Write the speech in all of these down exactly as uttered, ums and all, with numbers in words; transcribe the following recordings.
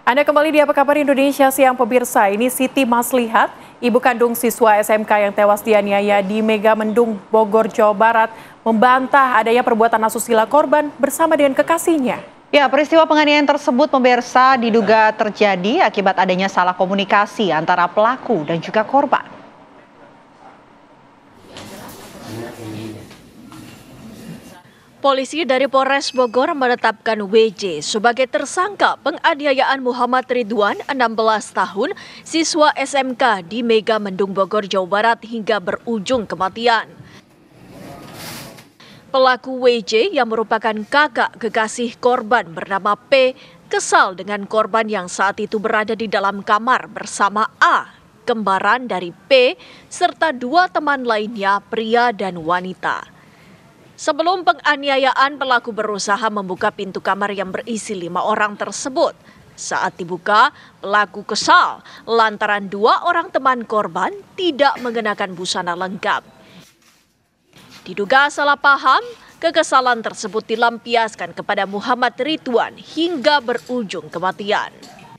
Anda kembali di Apa Kabar Indonesia Siang pemirsa. Ini Siti Maslihat, ibu kandung siswa S M K yang tewas dianiaya di Megamendung, Bogor, Jawa Barat, membantah adanya perbuatan asusila korban bersama dengan kekasihnya. Ya, peristiwa penganiayaan tersebut pemirsa diduga terjadi akibat adanya salah komunikasi antara pelaku dan juga korban. Polisi dari Polres Bogor menetapkan W J sebagai tersangka penganiayaan Muhammad Ridwan, enam belas tahun, siswa S M K di Megamendung, Bogor, Jawa Barat hingga berujung kematian. Pelaku W J yang merupakan kakak kekasih korban bernama P kesal dengan korban yang saat itu berada di dalam kamar bersama A, kembaran dari P, serta dua teman lainnya, pria dan wanita. Sebelum penganiayaan, pelaku berusaha membuka pintu kamar yang berisi lima orang tersebut. Saat dibuka, pelaku kesal lantaran dua orang teman korban tidak mengenakan busana lengkap. Diduga salah paham, kekesalan tersebut dilampiaskan kepada Muhammad Ridwan hingga berujung kematian.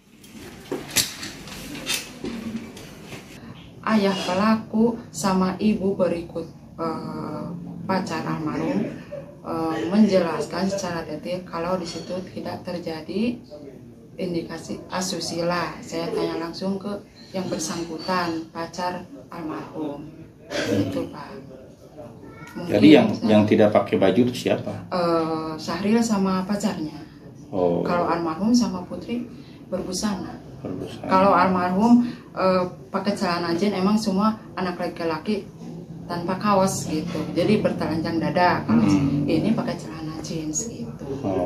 Ayah pelaku sama ibu berikut uh, pacar almarhum uh, menjelaskan secara detail kalau di situ tidak terjadi indikasi asusila. Saya tanya langsung ke yang bersangkutan, pacar almarhum. Itu Pak. Mungkin Jadi yang saya, yang tidak pakai baju itu siapa? Uh, Syahril sama pacarnya. Oh. Kalau almarhum sama Putri berbusana. Berbusana. Kalau almarhum uh, pakai celana jeans, emang semua anak laki-laki tanpa kaos gitu, jadi bertelanjang dada. Kalau hmm. ini pakai celana jeans gitu. Oh.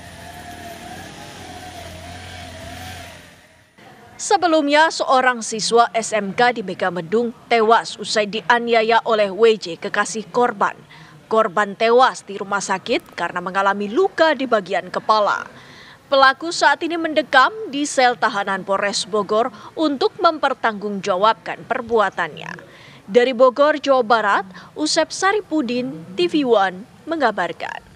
Sebelumnya, seorang siswa S M K di Megamendung tewas usai dianiaya oleh W J, kekasih korban. Korban tewas di rumah sakit karena mengalami luka di bagian kepala. Pelaku saat ini mendekam di sel tahanan Polres Bogor untuk mempertanggungjawabkan perbuatannya. Dari Bogor, Jawa Barat, Usep Saripudin, T V One mengabarkan.